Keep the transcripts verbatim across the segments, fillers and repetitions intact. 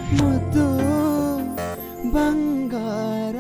ಮುದ್ದು ಬಂಗಾರ.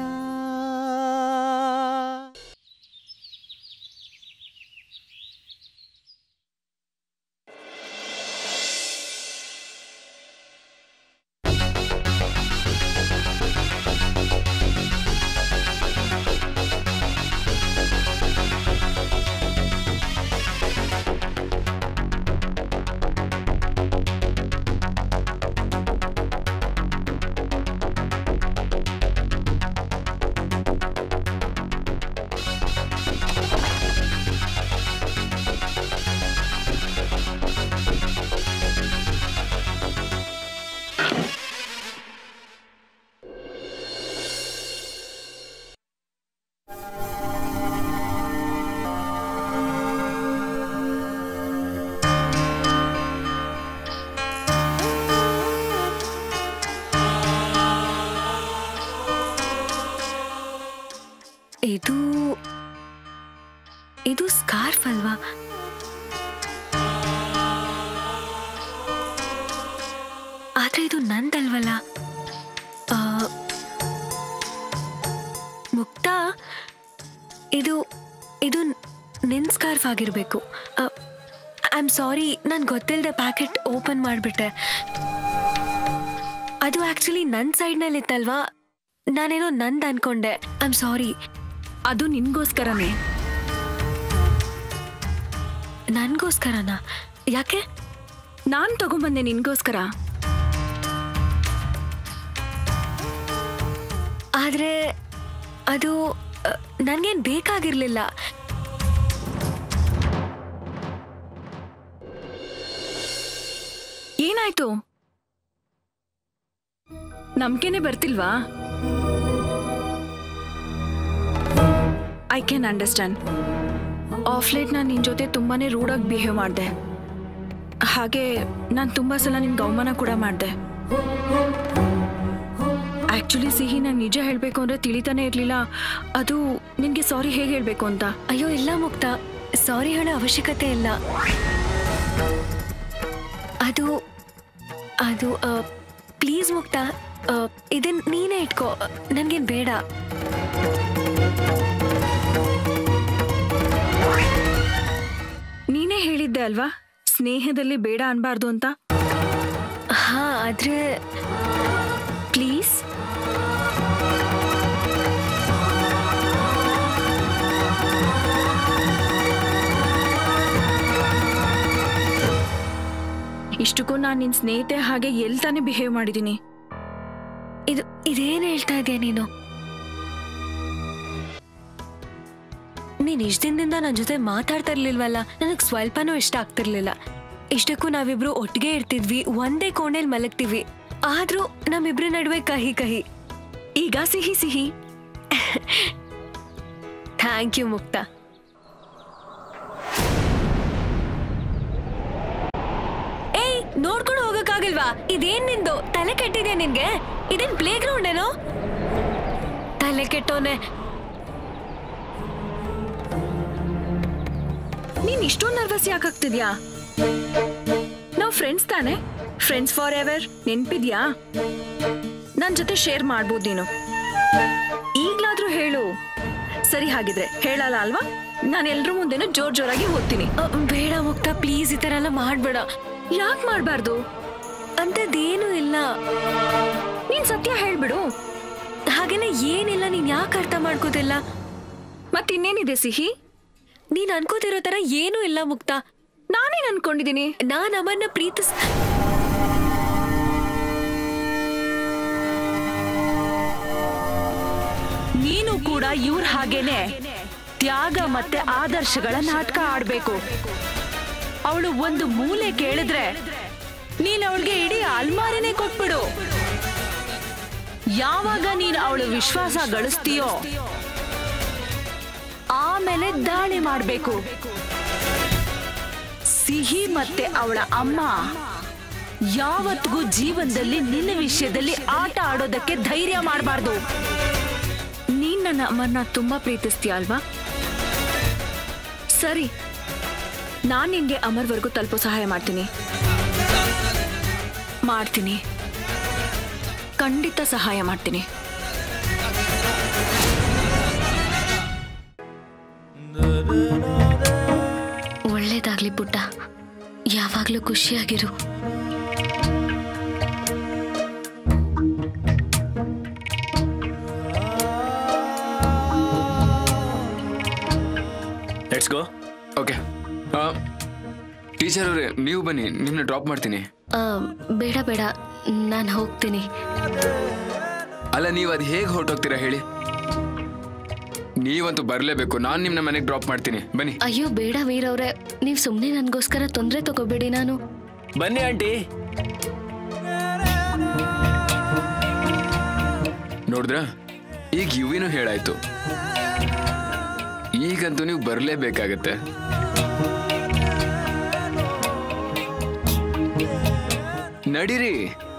ಇದು ಇದು ಸ್ಕಾರ್ಫ್ ಅಲ್ವಾ? ಆದ್ರೆ ಇದು ನಂದಲ್ವಲ್ಲ. ಮುಕ್ತಾ, ಇದು ಇದು ನಿನ್ ಸ್ಕಾರ್ಫ್ ಆಗಿರ್ಬೇಕು. ಐ ಆಮ್ ಸಾರಿ, ನನ್ ಗೊತ್ತಿಲ್ಲದೆ ಪ್ಯಾಕೆಟ್ ಓಪನ್ ಮಾಡ್ಬಿಟ್ಟೆ. ಅದು ಆಕ್ಚುಲಿ ನನ್ ಸೈಡ್ನಲ್ಲಿ ಇತ್ತಲ್ವಾ, ನಾನೇನೋ ನಂದ್ ಅನ್ಕೊಂಡೆ. I am sorry. ಅದು ನಿನ್ಗೋಸ್ಕರನೇ. ನನ್ಗೋಸ್ಕರನಾ? ಯಾಕೆ? ನಾನ್ ತಗೊಂಬಂದೆ ನಿನ್ಗೋಸ್ಕರ. ಆದ್ರೆ ಅದು ನನ್ಗೇನ್ ಬೇಕಾಗಿರ್ಲಿಲ್ಲ. ಏನಾಯ್ತು? ನಂಬಿಕೆನೆ ಬರ್ತಿಲ್ವಾ? I can understand. Of late ನಾನು ನಿನ್ನ ಜೊತೆ ತುಂಬಾನೇ ರೂಡಾಗಿ ಬಿಹೇವ್ ಮಾಡಿದೆ. ಹಾಗೆ ನಾನು ತುಂಬ ಸಲ ನಿನ್ಗೆ ಅವಮಾನ ಕೂಡ ಮಾಡಿದೆ. ಆ್ಯಕ್ಚುಲಿ ಸಿಹಿ, ನಾನು ನಿಜ ಹೇಳಬೇಕು ಅಂದರೆ ತಿಳಿತಾನೆ ಇರಲಿಲ್ಲ ಅದು ನಿನಗೆ ಸಾರಿ ಹೇಗೆ ಹೇಳಬೇಕು ಅಂತ. ಅಯ್ಯೋ ಇಲ್ಲ ಮುಕ್ತಾ, ಸಾರಿ ಹೇಳೋ ಅವಶ್ಯಕತೆ ಇಲ್ಲ. ಅದು ಅದು ಪ್ಲೀಸ್ ಮುಕ್ತಾ, ಇದನ್ನ ನೀನೇ ಇಟ್ಕೋ, ನನಗೇನು ಬೇಡ. ನೀನೇ ಹೇಳಿದ್ದೆ ಅಲ್ವಾ ಸ್ನೇಹದಲ್ಲಿ ಬೇಡ ಅನ್ಬಾರ್ದು ಅಂತ. ಹಾ, ಆದ್ರೆ ಪ್ಲೀಸ್ ಇಷ್ಟಕ್ಕೂ ನಾನು ನಿನ್ನ ಸ್ನೇಹಿತೆ ಹಾಗೆ ಎಲ್ಲಿ ತಾನೇ ಬಿಹೇವ್ ಮಾಡಿದ್ದೀನಿ. ಇದು ಇದೇನು ಹೇಳ್ತಾ ಇದೆಯಾ ನೀನು? ನೀನ್ ಇಷ್ಟ ದಿನದಿಂದ ನನ್ನ ಜೊತೆ ಮಾತಾಡ್ತಾ ಇರ್ಲಿಲ್ವಲ್ಲ, ನನಗೆ ಸ್ವಲ್ಪನೂ ಇಷ್ಟ ಆಗ್ತಿರ್ಲಿಲ್ಲ. ಇಷ್ಟಕ್ಕೂ ನಾವಿಬ್ರು ಒಟ್ಟಿಗೆ ಇರ್ತಿದ್ವಿ, ಒಂದೇ ಕೋಣೆಯಲ್ಲಿ ಮಲಗ್ತೀವಿ. ಆದ್ರೂ ನಮ್ಮಿಬ್ರ ನಡುವೆ ಕಹಿ ಕಹಿ. ಈಗ ಸಿಹಿ ಸಿಹಿ. Thank you Mukta. ಏಯ್, ನೋಡ್ಕೊಂಡು ಹೋಗಕ್ಕಾಗಲ್ವಾ? ಇದೇನ್ ನಿಂದು? ತಲೆ ಕೆಟ್ಟಿದ್ಯಾ ನಿನ್ಗೆ? ಇದೇನ್ ಪ್ಲೇ ಗ್ರೌಂಡ್ ಏನೋ? ತಲೆ ಕೆಟ್ಟೋನೆ. ನೀನ್ ಇಷ್ಟೊಂದು ನರ್ವಸ್ ಯಾಕಾಗ್ತಿದ್ಯಾ? ನಾವು ಫ್ರೆಂಡ್ಸ್ ತಾನೆ, ಫ್ರೆಂಡ್ಸ್ ಫಾರ್ ಎವರ್. ನೆನ್ಪಿದ್ಯಾ? ನನ್ ಜೊತೆ ಶೇರ್ ಮಾಡ್ಬೋದು ನೀನು. ಈಗ್ಲಾದ್ರೂ ಹೇಳು. ಸರಿ, ಹಾಗಿದ್ರೆ ಹೇಳಲ್ಲ ಅಲ್ವಾ? ನಾನು ಎಲ್ರ ಮುಂದೆನೂ ಜೋರ್ ಜೋರಾಗಿ ಓದ್ತೀನಿ. ಬೇಡ ಮುಕ್ತಾ, ಪ್ಲೀಸ್ ಈ ತರ ಎಲ್ಲ ಮಾಡ್ಬೇಡ. ಯಾಕೆ ಮಾಡ್ಬಾರ್ದು? ಅಂತದೇನು ಇಲ್ಲ. ನೀನ್ ಸತ್ಯ ಹೇಳ್ಬಿಡು. ಹಾಗೆಲ್ಲ ಏನಿಲ್ಲ, ನೀನ್ ಯಾಕೆ ಅರ್ಥ ಮಾಡ್ಕೋತಿಲ್ಲ? ಮತ್ತಿನ್ನೇನಿದೆ ಸಿಹಿ? ನೀನ್ ಅನ್ಕೋತಿರೋ ತರ ಏನೂ ಇಲ್ಲ ಮುಕ್ತಾ. ನಾನೇನ್ ಅನ್ಕೊಂಡಿದೀನಿ? ನಾನ್ ಅಮರ್ನ ಪ್ರೀತಿಸ್ ನೀನು ಕೂಡ ಇವ್ರ ಹಾಗೇನೆ ತ್ಯಾಗ ಮತ್ತೆ ಆದರ್ಶಗಳ ನಾಟಕ ಆಡ್ಬೇಕು. ಅವಳು ಒಂದು ಮೂಲೆ ಕೇಳಿದ್ರೆ ನೀನ್ ಅವಳಿಗೆ ಇಡೀ ಅಲ್ಮಾರಿನೇ ಕೊಟ್ಬಿಡು. ಯಾವಾಗ ನೀನು ಅವಳು ವಿಶ್ವಾಸ ಗಳಿಸ್ತೀಯೋ ಆಮೇಲೆ ದಾಳಿ ಮಾಡ್ಬೇಕು. ಸಿಹಿ ಮತ್ತೆ ಅವಳ ಅಮ್ಮ ಯಾವತ್ತಿಗೂ ಜೀವನದಲ್ಲಿ ನಿನ್ನ ವಿಷಯದಲ್ಲಿ ಆಟ ಆಡೋದಕ್ಕೆ ಧೈರ್ಯ ಮಾಡಬಾರ್ದು. ನೀನ್ ನನ್ನ ಅಮ್ಮನ್ನ ತುಂಬಾ ಪ್ರೀತಿಸ್ತೀಯ ಅಲ್ವಾ? ಸರಿ, ನಾನ್ ನಿನ್ಗೆ ಅಮರ್ವರೆಗೂ ತಲುಪೋ ಸಹಾಯ ಮಾಡ್ತೀನಿ ಮಾಡ್ತೀನಿ ಖಂಡಿತ ಸಹಾಯ ಮಾಡ್ತೀನಿ. ಒಳ್ಳೇದಾಗ್ಲಿ ಪುಟ್ಟ, ಯಾವಾಗ್ಲೂ ಖುಷಿಯಾಗಿರು. Let's go. ಓಕೆ ಟೀಚರ್ ಅವರೇ, ನೀವು ಬನ್ನಿ, ನಿಮ್ಮನ್ನ ಡ್ರಾಪ್ ಮಾಡ್ತೀನಿ. ಬೇಡ ಬೇಡ, ನಾನು ಹೋಗ್ತೀನಿ. ಅಲ್ಲ, ನೀವು ಅದು ಹೇಗೆ ಹೊರಟೋಗ್ತೀರಾ ಹೇಳಿ? ನೀವಂತೂ ಬರಲೇಬೇಕು. ನಾನು ನಿಮ್ಮನ್ನ ಮನೆಗೆ ಡ್ರಾಪ್ ಮಾಡ್ತೀನಿ, ಬನ್ನಿ. ಅಯ್ಯೋ ಬೇಡ ವೀರ್ ಅವ್ರೆ, ನೀವು ಸುಮ್ಮನೆ ನನಗೋಸ್ಕರ ತೊಂದರೆ ತಗೋಬೇಡಿ. ನಾನು ಬನ್ನಿ ಆಂಟಿ. ನೋಡಿದ್ರ, ಈಗ ಯುವಿನೂ ಹೇಳಾಯ್ತು. ಈಗಂತೂ ನೀವು ಬರಲೇಬೇಕಾಗತ್ತೆ. ನಡೀರಿ.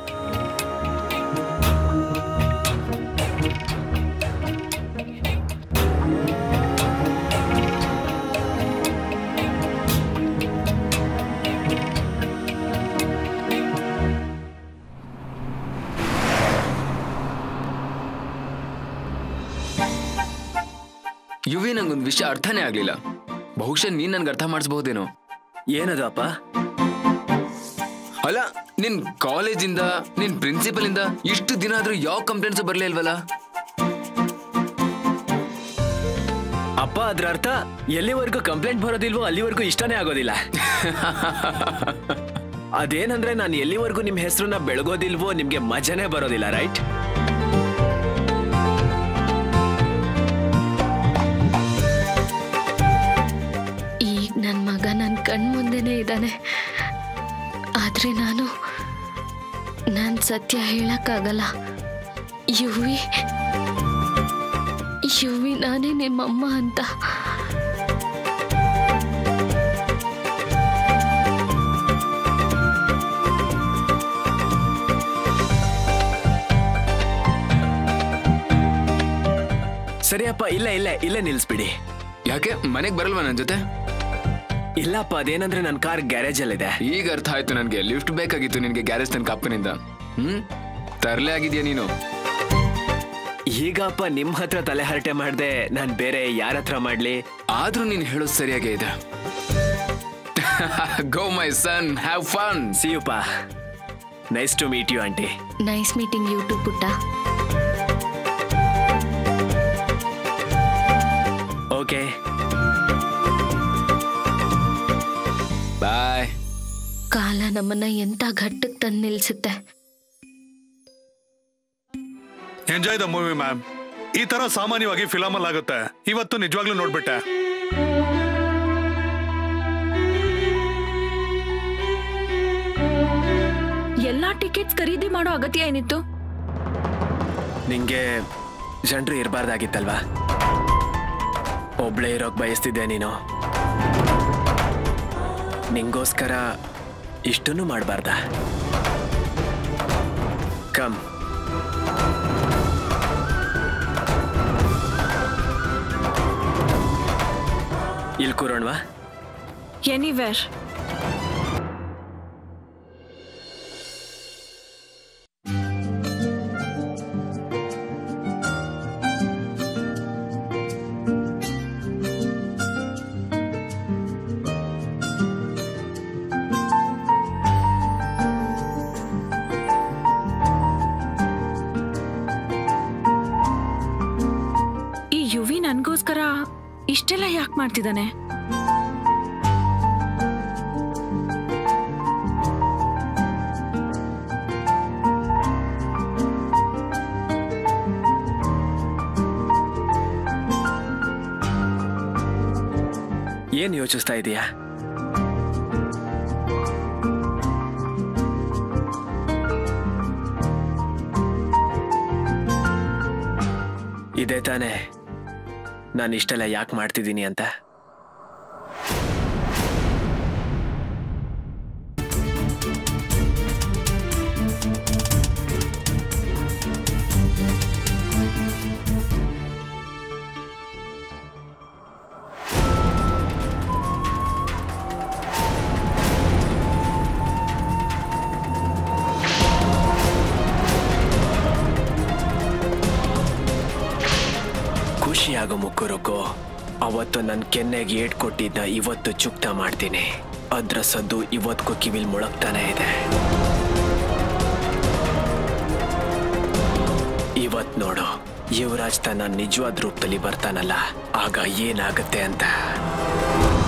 ಯುವಿ, ನಂಗೊಂದು ವಿಷಯ ಅರ್ಥನೇ ಆಗ್ಲಿಲ್ಲ. ಬಹುಶಃ ನೀನ್ ನನ್ಗೆ ಅರ್ಥ ಮಾಡಿಸಬಹುದೇನೋ. ಏನದು ಅಪ್ಪ? ಅಲ್ಲ, ನಿನ್ ಕಾಲೇಜಿಂದ ನಿನ್ ಪ್ರಿನ್ಸಿಪಲ್ ಇಂದ ಇಷ್ಟು ದಿನ ಆದ್ರೂ ಯಾವ ಕಂಪ್ಲೇಂಟ್ಸ್ ಬರ್ಲೇ ಇಲ್ವಲ್ಲ? ಅಪ್ಪ, ಅದ್ರ ಅರ್ಥ ಎಲ್ಲಿವರೆಗೂ ಕಂಪ್ಲೇಂಟ್ ಬರೋದಿಲ್ವೋ ಅಲ್ಲಿವರೆಗೂ ಇಷ್ಟನೇ ಆಗೋದಿಲ್ಲ. ಅದೇನಂದ್ರೆ ನಾನು ಎಲ್ಲಿವರೆಗೂ ನಿಮ್ ಹೆಸರನ್ನ ಬೆಳಗೋದಿಲ್ವೋ ನಿಮ್ಗೆ ಮಜಾನೇ ಬರೋದಿಲ್ಲ, ರೈಟ್? ಈಗ ನನ್ನ ಮಗ ನನ್ನ ಕಣ್ ಮುಂದೆನೇ ಇದ್ದಾನೆ. ಆದ್ರೆ ನಾನು ನಾನು ಸತ್ಯ ಹೇಳಕ್ಕಾಗಲ್ಲ. ಯುವಿ ಯುವಿ ನಾನೇ ನಿಮ್ಮಮ್ಮ ಅಂತ. ಸರಿಯಪ್ಪ, ಇಲ್ಲ ಇಲ್ಲ ಇಲ್ಲೇ ನಿಲ್ಸ್ಬಿಡಿ. ಯಾಕೆ ಮನೆಗೆ ಬರಲ್ವಾ ನನ್ನ ಜೊತೆ? ಇಲ್ಲಪ್ಪ, ಅದೇನಂದ್ರೆ ನನ್ನ ಕಾರ್ ಗ್ಯಾರೇಜ್ ಅಲ್ಲಿದೆ. ಈಗ ಅರ್ಥ ಆಯ್ತು ನನ್ಗೆ. ಲಿಫ್ಟ್ ಬೇಕಾಗಿತ್ತು ನಿನ್ಗೆ ಗ್ಯಾರೇಜ್ ತನಕ ಅಪ್ಪನಿಂದ. ಹ್ಮ್ ತರಲೆ ಆಗಿದ್ಯಾ ನೀನು. ಈಗಪ್ಪ ನಿಮ್ ಹತ್ರ ತಲೆ ಹರಟೆ ಮಾಡ್ದೆ ನಾನ್ ಬೇರೆ ಯಾರ ಹತ್ರ ಮಾಡ್ಲಿ? ಆದ್ರೂ ನೀನ್ ಹೇಳೋದು ಸರಿಯಾಗೇ ಇದೆ. Go my son, have fun. See you ಪಾ. Nice to meet you aunty. Nice meeting you to ಪುಟ್ಟ. Okay bye. ಕಾಲ ನಮ್ಮನ್ನ ಎಂತ ಘಟ್ಟಕ್ಕೆ ತಂದು ನಿಲ್ಸುತ್ತೆ. Enjoy the movie ma'am. ಈ ತರ ಸಾಮಾನ್ಯವಾಗಿ ಫಿಲಮ್ ಅಲ್ಲಿ ಆಗುತ್ತೆ. ಇವತ್ತು ನಿಜವಾಗ್ಲೂ ನೋಡ್ಬಿಟ್ಟೆ. ಎಲ್ಲಾ ಟಿಕೆಟ್ಸ್ ಖರೀದಿ ಮಾಡೋ ಅಗತ್ಯ ಏನಿತ್ತು? ನಿಂಗೆ ಜನರು ಇರಬಾರ್ದಾಗಿತ್ತಲ್ವಾ? ಒಬ್ಳೇ ಇರೋಕ್ ಬಯಸ್ತಿದ್ದೆ ನೀನು. ನಿಂಗೋಸ್ಕರ ಇಷ್ಟನ್ನು ಮಾಡಬಾರ್ದ? ಕಮ್. ಇಲ್ಲಿ ಕೂರೋಣವಾ? ಎನಿವೇರ್. ಈ ಯುವಿ ನನ್ಗೋಸ್ಕರ ಇಷ್ಟೆಲ್ಲ ಯಾಕೆ ಮಾಡ್ತಿದ್ದಾನೆ? ಏನ್ ಯೋಚಿಸ್ತಾ ಇದೀಯಾ? ಇದೇ ತಾನೇ ನಾನು ಇಷ್ಟೆಲ್ಲ ಯಾಕೆ ಮಾಡ್ತಿದ್ದೀನಿ ಅಂತ? ಆಗೋ ಮುಕ್ಕುರಕ್ಕೋ ಅವತ್ತು ನನ್ನ ಕೆನ್ನೆಗೆ ಏಟ್ ಕೊಟ್ಟಿದ್ದ ಇವತ್ತು ಚುಕ್ತ ಮಾಡ್ತೀನಿ. ಅದ್ರ ಸದ್ದು ಇವತ್ತಿಗೂ ಕಿವಿಲ್ ಮುಳಗ್ತಾನೆ ಇದೆ. ಇವತ್ ನೋಡು ಯುವರಾಜ್ ತನ್ನ ನಿಜವಾದ ರೂಪದಲ್ಲಿ ಬರ್ತಾನಲ್ಲ, ಆಗ ಏನಾಗುತ್ತೆ ಅಂತ.